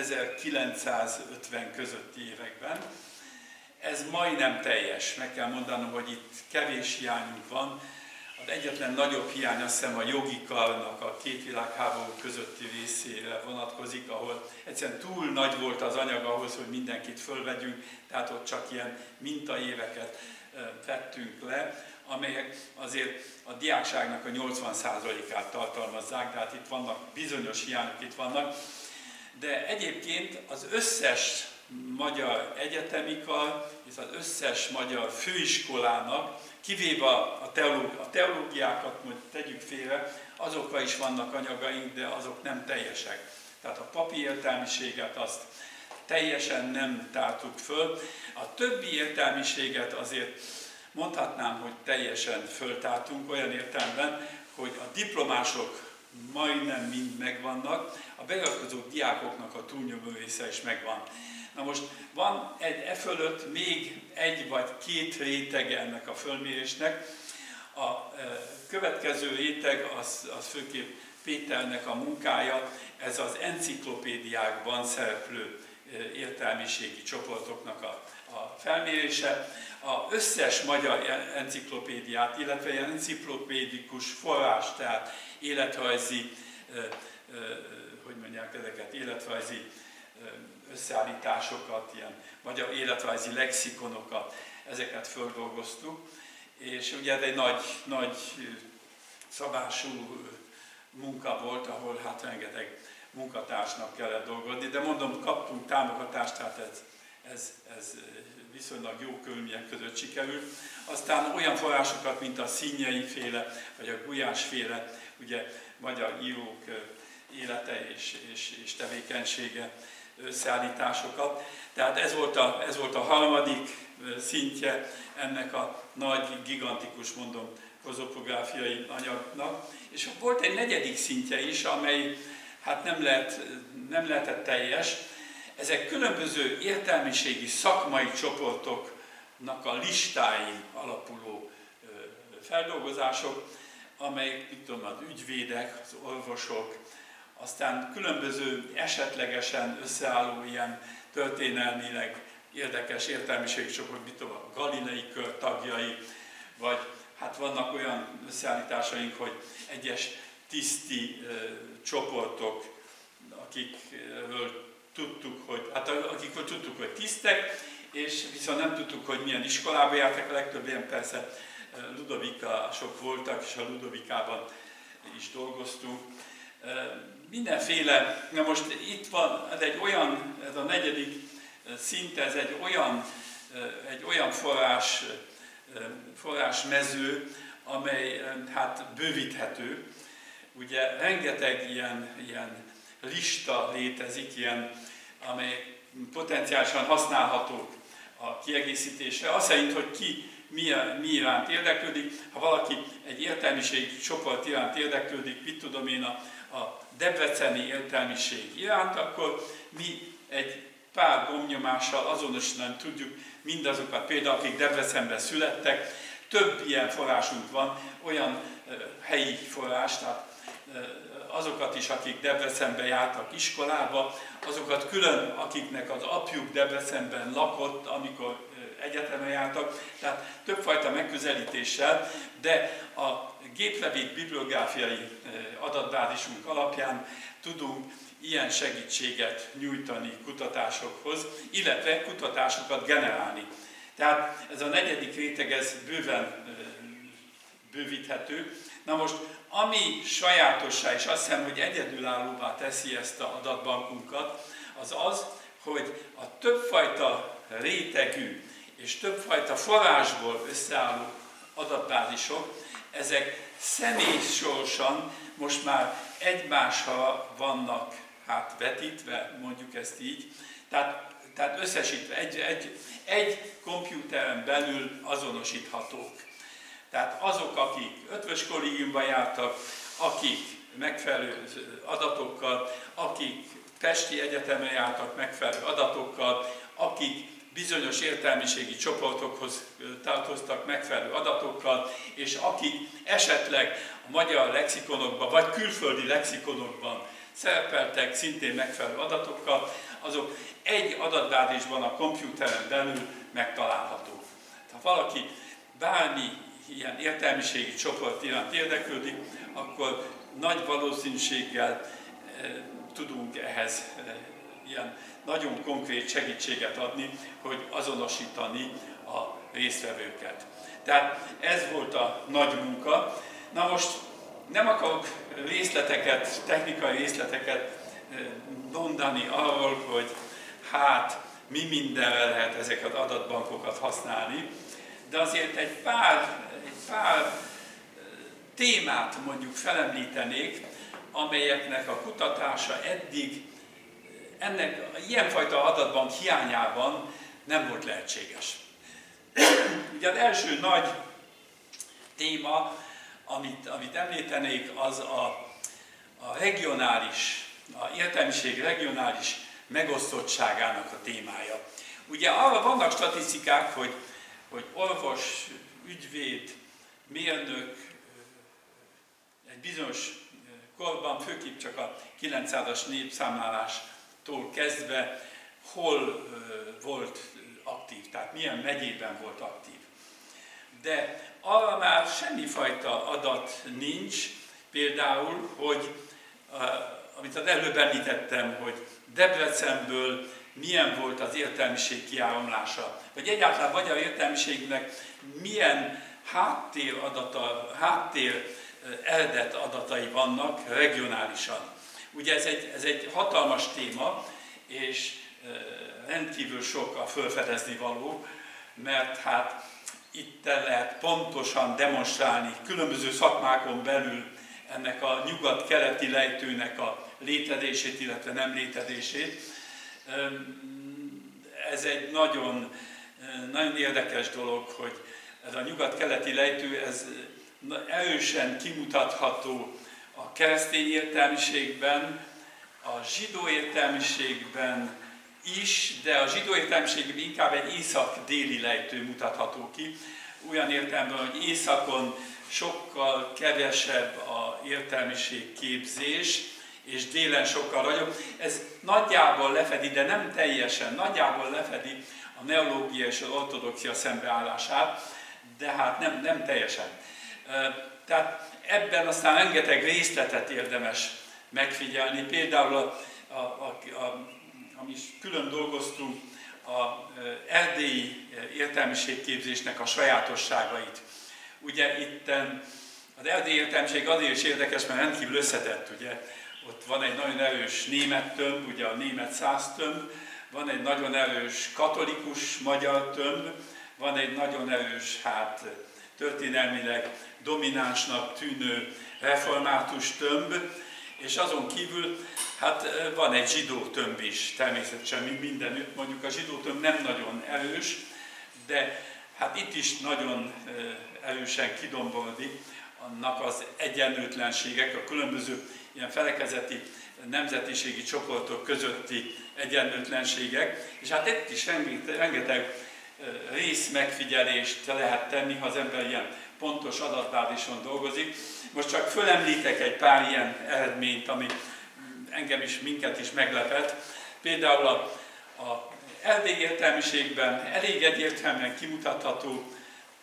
A: 1950 közötti években. Ez majdnem teljes, meg kell mondanom, hogy itt kevés hiányunk van. Az egyetlen nagyobb hiány azt hiszem a jogi karnak a 2 világháború közötti részére vonatkozik, ahol egyszerűen túl nagy volt az anyag ahhoz, hogy mindenkit fölvegyünk, tehát ott csak ilyen mintaéveket vettünk le, amelyek azért a diákságnak a 80%-át tartalmazzák, tehát itt vannak bizonyos hiányok, itt vannak. De egyébként az összes magyar egyetemikar és az összes magyar főiskolának, kivéve a teológiákat, majd tegyük félre, azokra is vannak anyagaink, de azok nem teljesek. Tehát a papi értelmiséget azt teljesen nem tártuk föl. A többi értelmiséget azért mondhatnám, hogy teljesen föltártunk olyan értelemben, hogy a diplomások majdnem mind megvannak, a beiratkozó diákoknak a túlnyomó része is megvan. Na most van e fölött még egy vagy két rétege ennek a fölmérésnek. A következő réteg az főképp Péternek a munkája, ez az enciklopédiákban szereplő értelmiségi csoportoknak a felmérése. Az összes magyar enciklopédiát, illetve ilyen enciklopédikus forrás, tehát életrajzi, hogy mondják ezeket, életrajzi összeállításokat, ilyen magyar életrajzi lexikonokat, ezeket földolgoztuk. És ugye ez egy nagy szabású munka volt, ahol hát rengeteg munkatársnak kellett dolgozni, de mondom, kaptunk támogatást, tehát ez viszonylag jó körülmények között sikerült. Aztán olyan forrásokat, mint a Színyei féle, vagy a Gulyás féle, ugye magyar írók élete és tevékenysége, összeállításokat. Tehát ez volt a harmadik szintje ennek a nagy, gigantikus, mondom, prozopográfiai anyagnak. És volt egy negyedik szintje is, amely hát nem lehetett teljes. Ezek különböző értelmiségi szakmai csoportoknak a listáin alapuló feldolgozások, amelyek, mit tudom, az ügyvédek, az orvosok, aztán különböző esetlegesen összeálló ilyen történelmileg érdekes értelmiségi csoport, mit tudom, a Galilei kör tagjai, vagy hát vannak olyan összeállításaink, hogy egyes tiszti csoportok, akikről tudtuk, hogy tisztek, és viszont nem tudtuk, hogy milyen iskolába jártak, a legtöbb ilyen persze ludovikások voltak, és a ludovikában is dolgoztunk. Mindenféle, na most itt van, ez a negyedik szint, ez egy olyan forrásmező, amely hát bővíthető. Ugye rengeteg ilyen lista létezik, amely potenciálisan használhatók a kiegészítésre. Azt szerint, hogy ki mi iránt érdeklődik. Ha valaki egy értelmiségi csoport iránt érdeklődik, mit tudom én, a debreceni értelmiség iránt, akkor mi egy pár gombnyomással azonosítani tudjuk mindazokat, például akik Debrecenben születtek. Több ilyen forrásunk van, olyan helyi forrás, tehát azokat is, akik Debrecenben jártak iskolába, azokat külön, akiknek az apjuk Debrecenben lakott, amikor egyetemen jártak, tehát többfajta megközelítéssel, de a géplevét bibliográfiai adatbázisunk alapján tudunk ilyen segítséget nyújtani kutatásokhoz, illetve kutatásokat generálni. Tehát ez a negyedik réteg, ez bőven bővíthető. Na most, ami sajátossá, és azt hiszem, hogy egyedülállóvá teszi ezt az adatbankunkat, az, hogy a többfajta rétegű és többfajta forrásból összeálló adatbázisok, ezek személysorsan most már egymásra vannak vetítve, mondjuk ezt így, tehát összesítve egy kompjúteren belül azonosíthatók. Tehát azok, akik ötvös kollégiumban jártak, akik megfelelő adatokkal, akik pesti egyetemen jártak megfelelő adatokkal, akik bizonyos értelmiségi csoportokhoz tartoztak megfelelő adatokkal, és akik esetleg a magyar lexikonokban, vagy külföldi lexikonokban szerepeltek szintén megfelelő adatokkal, azok egy adatbázisban a kompjúteren belül megtalálhatók. Ha valaki bármi ilyen értelmiségi csoport iránt érdeklődik, akkor nagy valószínűséggel tudunk ehhez ilyen nagyon konkrét segítséget adni, hogy azonosítani a résztvevőket. Tehát ez volt a nagy munka. Na most nem akarok részleteket, technikai részleteket mondani arról, hogy hát mi mindenre lehet ezeket az adatbankokat használni, de azért egy pár témát mondjuk felemlítenék, amelyeknek a kutatása eddig ennek ilyenfajta adatbank hiányában nem volt lehetséges. Ugye az első nagy téma, amit említenék, az a értelmiség regionális megosztottságának a témája. Ugye arra vannak statisztikák, hogy orvos, ügyvéd, mérnök egy bizonyos korban, főképp csak a 900-as népszámlálástól kezdve hol volt aktív, tehát milyen megyében volt aktív. De arra már semmifajta adat nincs, például, hogy amit az előbb említettem, hogy Debrecenből milyen volt az értelmiség kiáramlása, vagy egyáltalán magyar értelmiségnek milyen háttér eredet adatai vannak regionálisan. Ugye ez egy hatalmas téma, és rendkívül sok a felfedezni való, mert hát itt lehet pontosan demonstrálni különböző szakmákon belül ennek a nyugat-keleti lejtőnek a létezését, illetve nem létezését. Ez egy nagyon érdekes dolog, hogy ez a nyugat-keleti lejtő, ez erősen kimutatható a keresztény értelmiségben, a zsidó értelmiségben is, de a zsidó értelmiségben inkább egy észak-déli lejtő mutatható ki, olyan értelemben, hogy északon sokkal kevesebb a értelmiségképzés, és délen sokkal nagyobb. Ez nagyjából lefedi, de nem teljesen, nagyjából lefedi a neológia és az ortodoxia szembeállását, de hát nem teljesen. Tehát ebben aztán rengeteg részletet érdemes megfigyelni. Például, ami is külön dolgoztunk, az erdélyi értelmiségképzésnek a sajátosságait. Ugye itt az erdélyi értelmiség azért is érdekes, mert rendkívül összetett, ugye. Ott van egy nagyon erős német tömb, ugye a német szász tömb, van egy nagyon erős katolikus magyar tömb, van egy nagyon erős, történelmileg dominánsnak tűnő református tömb, és azon kívül van egy zsidó tömb is, természetesen mindenütt, mondjuk a zsidó tömb nem nagyon erős, de itt is nagyon erősen kidomborodik annak az egyenlőtlenségek, a különböző ilyen felekezeti nemzetiségi csoportok közötti egyenlőtlenségek, és itt is rengeteg részmegfigyelést lehet tenni, ha az ember ilyen pontos adatbázison dolgozik. Most csak fölemlítek egy pár ilyen eredményt, ami minket is meglepett. Például a erdélyi értelmiségben elég egyértelműen kimutatható,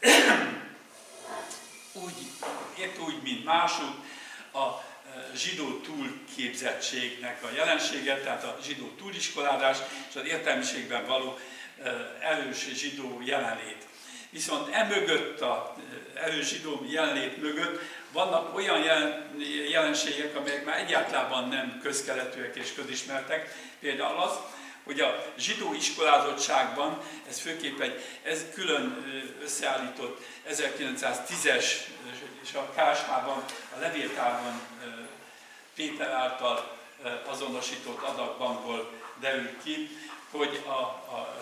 A: épp úgy, mint másút, a zsidó túlképzettségnek a jelensége, tehát a zsidó túliskolázás és az értelmiségben való erős zsidó jelenlét. Viszont emögött, az erős zsidó jelenlét mögött vannak olyan jelenségek, amelyek már egyáltalán nem közkeletűek és közismertek. Például az, hogy a zsidó iskolázottságban, ez főképp ez külön összeállított 1910-es és a Kásmában, a levéltárban Péter által azonosított adatbankból derül ki, hogy a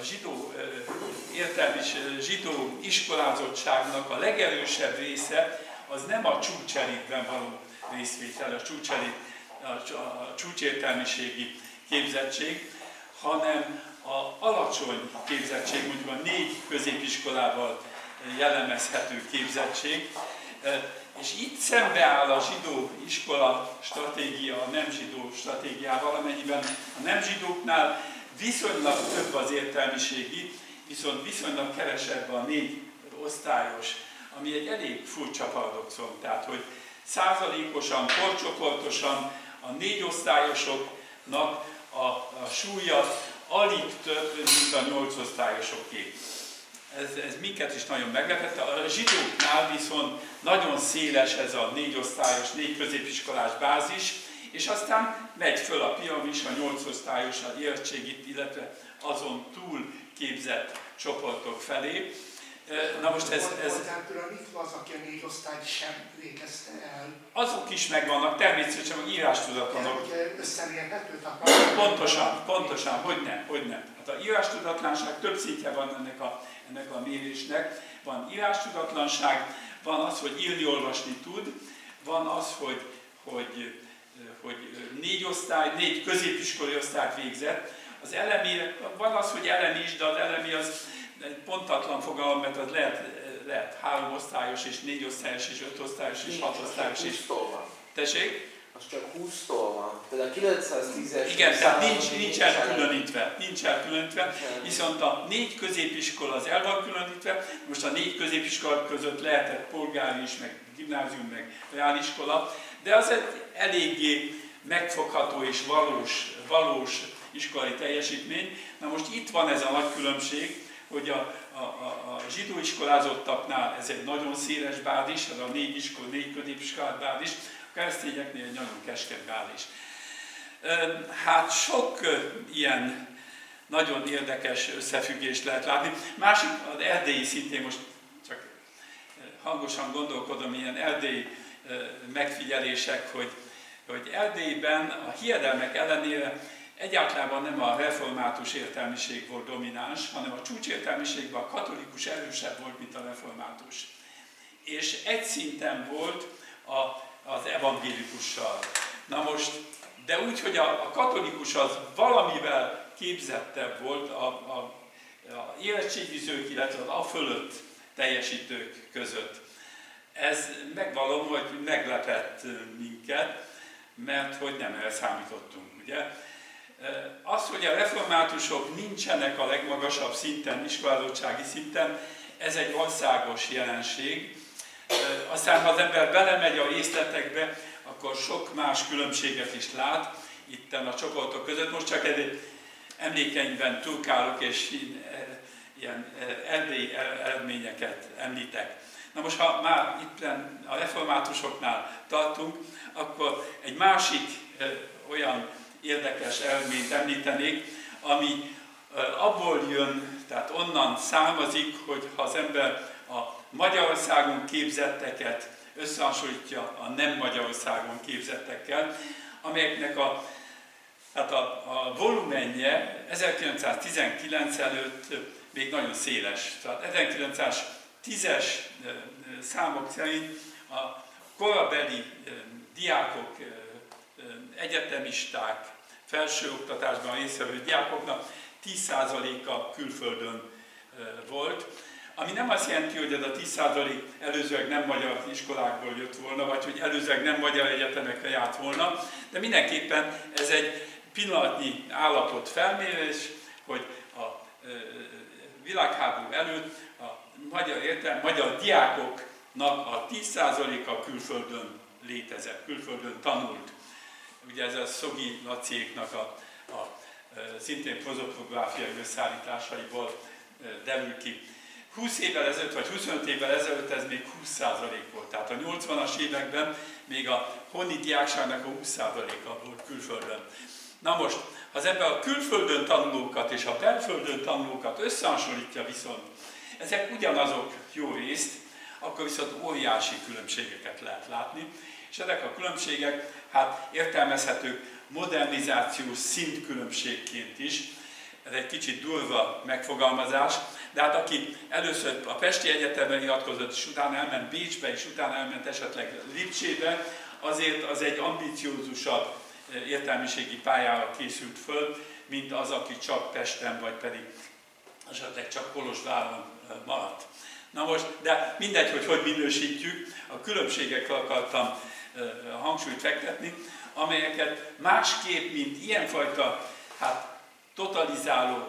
A: zsidó iskolázottságnak a legerősebb része az nem a csúcselitben való részvétel, a csúcsértelmiségi képzettség, hanem az alacsony képzettség, mondjuk a 4 középiskolával jellemezhető képzettség, és itt szembeáll a zsidó iskola stratégia a nem zsidó stratégiával, amennyiben a nem zsidóknál viszonylag több az értelmiségi, viszont viszonylag kevesebb a 4 osztályos, ami egy elég furcsa paradoxon. Tehát, hogy százalékosan, korcsoportosan a 4 osztályosoknak a súlya alig több, mint a 8 osztályosoké. Ez minket is nagyon meglepette. A zsidóknál viszont nagyon széles ez a 4 osztályos, 4 középiskolás bázis, és aztán megy föl a piramis a 8 osztályos érettségit, illetve azon túl képzett csoportok felé. Na most ez...
D: Itt van az, aki a 4 osztályt sem végezte el.
A: Azok is megvannak, természetesen, hogy írástudatlanok.
D: Összemérhető?
A: Pontosan, hogyne. Hát a írástudatlanság több szintje van ennek a mérésnek. Van írástudatlanság, van az, hogy írni-olvasni tud, van az, hogy 4 középiskolai osztályt végzett. Az elemi, van az, hogy elemi is, de az elemi az egy pontatlan fogalom, mert az lehet 3 osztályos, és 4 osztályos, és 5 osztályos, és 6 osztályos is. Tessék?
B: Az csak 20-tól van. Tehát a 910-es...
A: Igen, tehát nincs elkülönítve, viszont a 4 középiskola az el van különítve, most a 4 középiskola között lehetett polgári is, meg gimnázium, meg reáliskola, de az egy eléggé megfogható és valós iskolai teljesítmény. Na most itt van ez a nagy különbség, hogy a zsidó iskolázottaknál ez egy nagyon széles bázis, ez a 4 középiskolás bázis, a keresztényeknél egy nagyon keskeny bázis. Hát sok ilyen nagyon érdekes összefüggést lehet látni. Másik, az erdélyi szintén most csak hangosan gondolkodom, ilyen erdélyi megfigyelések, hogy Erdélyben a hiedelmek ellenére egyáltalán nem a református értelmiség volt domináns, hanem a csúcsértelmiségben a katolikus erősebb volt, mint a református. És egy szinten volt az evangélikussal. Na most, de úgy, hogy a katolikus az valamivel képzettebb volt a érettségizők, illetve az afölött teljesítők között. Ez megvallom, hogy meglepett minket, mert hogy nem erre számítottunk, ugye? Az, hogy a reformátusok nincsenek a legmagasabb szinten, iskolázottsági szinten, ez egy országos jelenség. Aztán, ha az ember belemegy a részletekbe, akkor sok más különbséget is lát itten a csoportok között. Most csak egy emlékeimben turkálok, és ilyen erdélyi eredményeket említek. Na most, ha már itt a reformátusoknál tartunk, akkor egy másik olyan érdekes eredményt említenék, ami abból jön, tehát onnan származik, hogy ha az ember a Magyarországon képzetteket összehasonlítja a nem Magyarországon képzettekkel, amelyeknek a volumenje 1919 előtt még nagyon széles. Tehát 1910-es számok szerint a korabeli diákok, egyetemisták, felsőoktatásban résztvevő diákoknak 10%-a külföldön volt, ami nem azt jelenti, hogy ez a 10% előzőleg nem magyar iskolákból jött volna, vagy hogy előzőleg nem magyar egyetemekre járt volna, de mindenképpen ez egy pillanatnyi állapot felmérés, hogy a világháború előtt a magyar diákoknak a 10%-a külföldön létezett, külföldön tanult. Ugye ez a Szogi Laciéknak a szintén prozopográfiai összeállításaiból derül ki. 20 évvel ezelőtt, vagy 25 évvel ezelőtt ez még 20% volt. Tehát a 80-as években még a honi diákságnak a 20%-a volt külföldön. Na most, ha az ember a külföldön tanulókat és a belföldön tanulókat összehasonlítja viszont, ezek ugyanazok jó részt, akkor viszont óriási különbségeket lehet látni, és ezek a különbségek hát értelmezhetők modernizációs szintkülönbségként is. Ez egy kicsit durva megfogalmazás, de hát aki először a Pesti Egyetemre iratkozott, és utána elment Bécsbe, és utána elment esetleg Lipcsébe, azért az egy ambiciózusabb értelmiségi pályára készült föl, mint az, aki csak Pesten, vagy pedig esetleg csak Kolozsváron maradt. Na most, de mindegy, hogy minősítjük, a különbségekre akartam hangsúlyt fektetni, amelyeket másképp, mint ilyenfajta totalizáló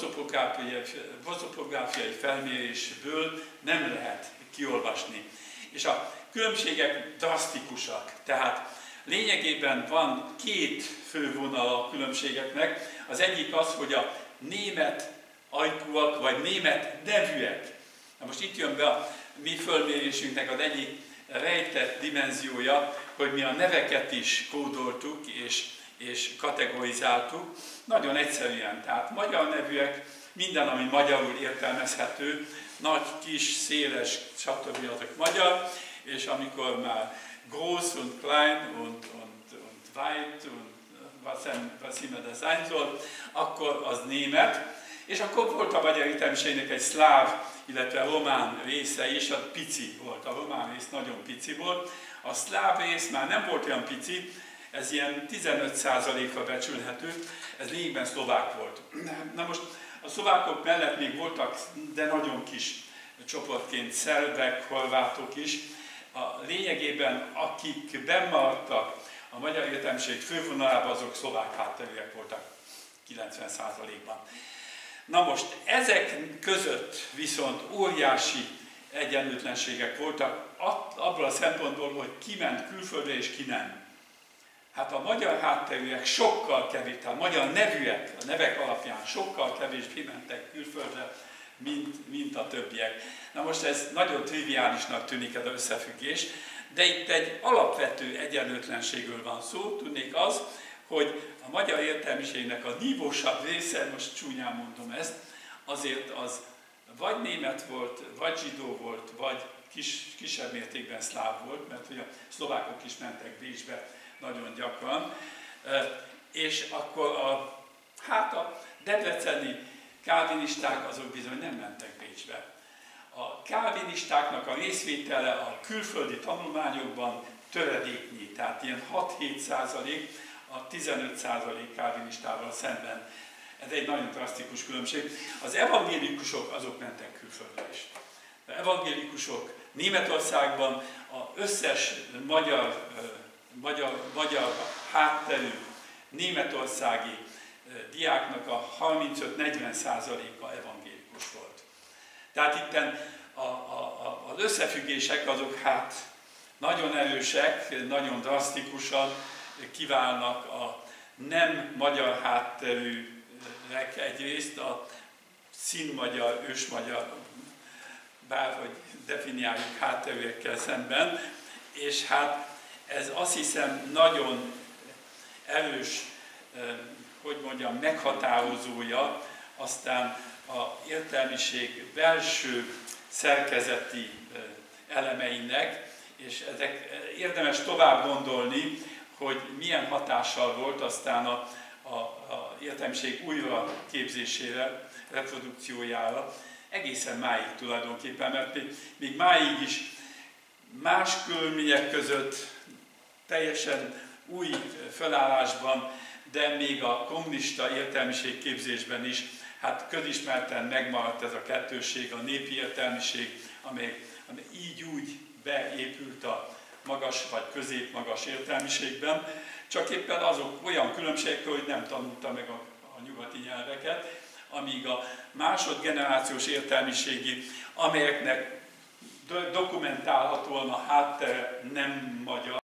A: prozopográfiai felmérésből nem lehet kiolvasni. És a különbségek drasztikusak, tehát lényegében van két fő vonal a különbségeknek. Az egyik az, hogy a német ajkúak, vagy német nevűek. Na most itt jön be a mi fölmérésünknek az egyik rejtett dimenziója, hogy mi a neveket is kódoltuk és kategorizáltuk. Nagyon egyszerűen, tehát magyar nevűek, minden, ami magyarul értelmezhető, nagy, kis, széles, stb. Azok magyar, és amikor már groß und klein und weit und was immer das sein soll, akkor az német, és akkor volt a magyar értelmiségnek egy szláv, illetve román része is, az pici volt, a román rész nagyon pici volt, a szláv rész már nem volt olyan pici, ez ilyen 15%-ra becsülhető, ez lényegben szlovák volt. Na most a szlovákok mellett még voltak, de nagyon kis csoportként szerbek, horvátok is. A lényegében, akik bennmaradtak a magyar értelmiség fővonalában, azok szlovák hátterűek voltak 90%-ban. Na most ezek között viszont óriási egyenlőtlenségek voltak abból a szempontból, hogy ki ment külföldre és ki nem. Hát a magyar hátterűek sokkal kevésbé, tehát a magyar nevűek, a nevek alapján sokkal kevésbé mentek külföldre, mint a többiek. Na most ez nagyon triviálisnak tűnik ez az összefüggés, de itt egy alapvető egyenlőtlenségről van szó, tudnék az, hogy a magyar értelmiségnek a nívósabb része, most csúnyán mondom ezt, azért az vagy német volt, vagy zsidó volt, vagy kisebb mértékben szláv volt, mert hogy a szlovákok is mentek Bécsbe nagyon gyakran, és akkor a debreceni kálvinisták azok bizony nem mentek Bécsbe. A kálvinistáknak a részvétele a külföldi tanulmányokban töredéknyi, tehát ilyen 6-7% a 15% kálvinistával szemben. Ez egy nagyon drasztikus különbség. Az evangélikusok azok mentek külföldre is. Az evangélikusok Németországban az összes magyar hátterű németországi diáknak a 35-40%-a evangélikus volt. Tehát itten az összefüggések azok hát nagyon erősek, nagyon drasztikusan kiválnak a nem magyar hátterűek egyrészt, a színmagyar, ősmagyar, bárhogy definiáljuk hátterűekkel szemben, és hát ez azt hiszem nagyon erős, hogy mondjam, meghatározója aztán az értelmiség belső szerkezeti elemeinek, és ezek érdemes tovább gondolni, hogy milyen hatással volt aztán a értelmiség újra képzésére, reprodukciójára, egészen máig tulajdonképpen, mert még máig is más körülmények között, teljesen új felállásban, de még a kommunista értelmiség képzésben is, hát közismerten megmaradt ez a kettősség, a népi értelmiség, amely így úgy beépült a magas vagy középmagas értelmiségben, csak éppen azok olyan különbségek, hogy nem tanulta meg a nyugati nyelveket, amíg a másodgenerációs értelmiségi, amelyeknek dokumentálhatóan a háttere nem magyar,